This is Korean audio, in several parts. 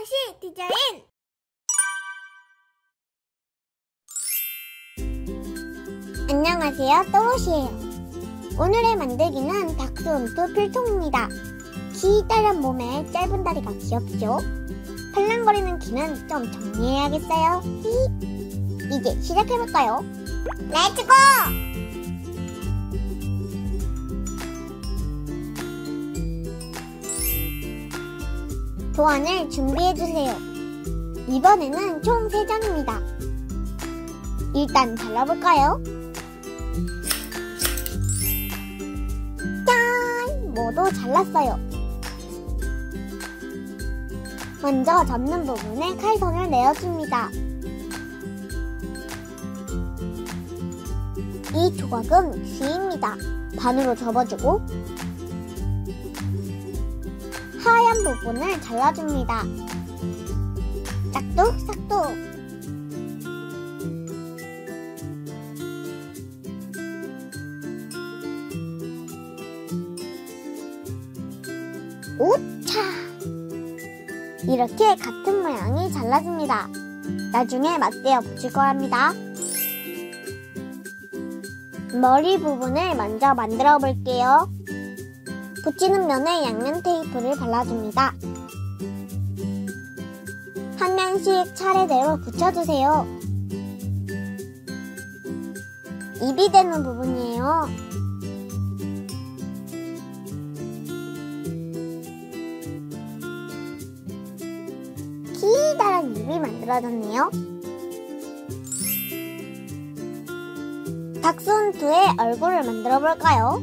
삼행시 디자인! 안녕하세요, 또봇이에요. 오늘의 만들기는 닥스훈트 필통입니다. 기다란 몸에 짧은 다리가 귀엽죠? 팔랑거리는 귀는 좀 정리해야겠어요. 이제 시작해볼까요? 렛츠고! 도안을 준비해주세요. 이번에는 총 3장입니다. 일단 잘라볼까요? 짠! 모두 잘랐어요. 먼저 접는 부분에 칼선을 내어줍니다. 이 조각은 귀입니다. 반으로 접어주고 하얀 부분을 잘라줍니다. 싹둑싹둑. 오차! 이렇게 같은 모양이 잘라집니다. 나중에 맞대어 붙일 거랍니다. 머리 부분을 먼저 만들어 볼게요. 붙이는 면에 양면 테이프를 발라줍니다. 한 면씩 차례대로 붙여주세요. 입이 되는 부분이에요. 기다란 입이 만들어졌네요. 닥스훈트의 얼굴을 만들어 볼까요?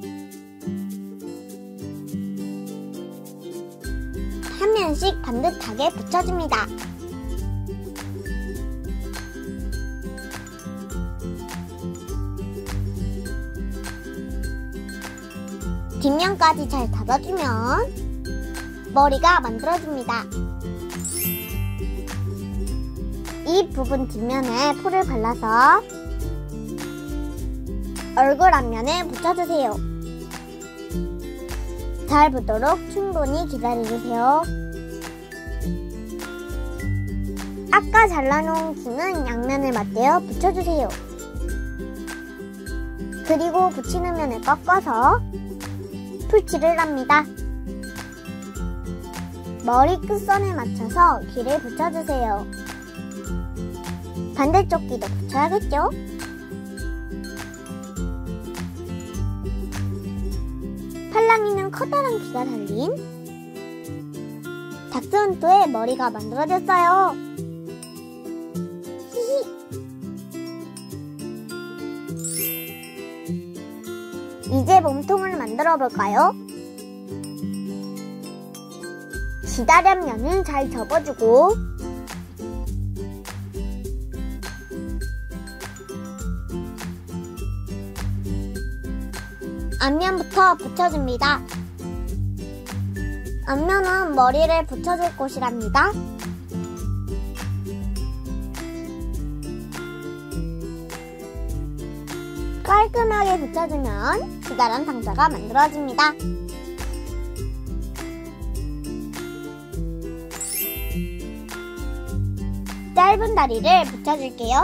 한 면씩 반듯하게 붙여줍니다. 뒷면까지 잘 닫아주면 머리가 만들어집니다. 이 부분 뒷면에 풀을 발라서 얼굴 앞면에 붙여주세요. 잘 붙도록 충분히 기다려주세요. 아까 잘라놓은 귀는 양면을 맞대어 붙여주세요. 그리고 붙이는 면을 꺾어서 풀칠을 합니다. 머리 끝선에 맞춰서 귀를 붙여주세요. 반대쪽 귀도 붙여야겠죠? 팔랑이는 커다란 귀가 달린 닥스훈트의 머리가 만들어졌어요. 히히. 이제 몸통을 만들어 볼까요? 기다란 면은 잘 접어주고 앞면부터 붙여줍니다. 앞면은 머리를 붙여줄 곳이랍니다. 깔끔하게 붙여주면 기다란 상자가 만들어집니다. 짧은 다리를 붙여줄게요.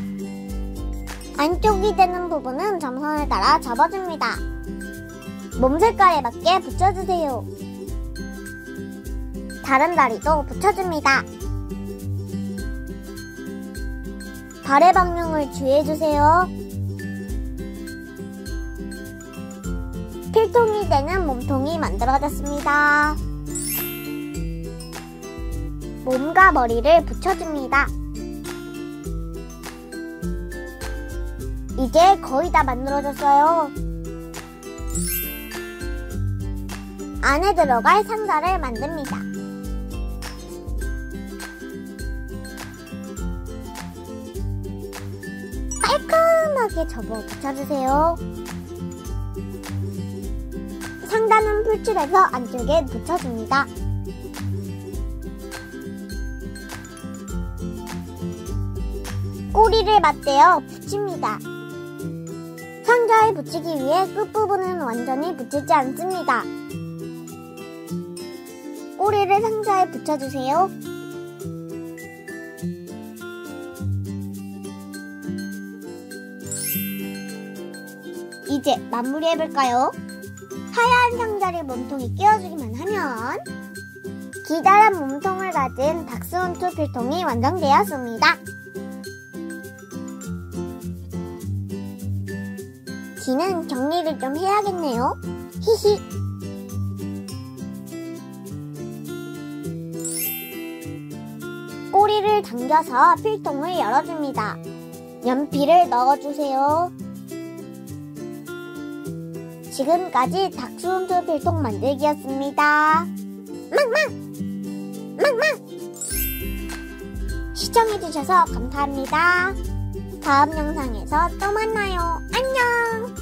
안쪽이 되는 부분은 점선을 따라 접어줍니다. 몸 색깔에 맞게 붙여주세요. 다른 다리도 붙여줍니다. 발의 방향을 주의해주세요. 필통이 되는 몸통이 만들어졌습니다. 몸과 머리를 붙여줍니다. 이제 거의 다 만들어졌어요. 안에 들어갈 상자를 만듭니다. 깔끔하게 접어 붙여주세요. 상단은 풀칠해서 안쪽에 붙여줍니다. 꼬리를 맞대어 붙입니다. 상자에 붙이기 위해 끝부분은 완전히 붙이지 않습니다. 꼬리를 상자에 붙여주세요. 이제 마무리해볼까요? 하얀 상자를 몸통에 끼워주기만 하면 기다란 몸통을 가진 닥스훈트 필통이 완성되었습니다. 귀는 정리를 좀 해야겠네요. 히히. 꼬리를 당겨서 필통을 열어줍니다. 연필을 넣어주세요. 지금까지 닥스훈트 필통 만들기였습니다. 망망! 망망! 시청해주셔서 감사합니다. 다음 영상에서 또 만나요. 안녕!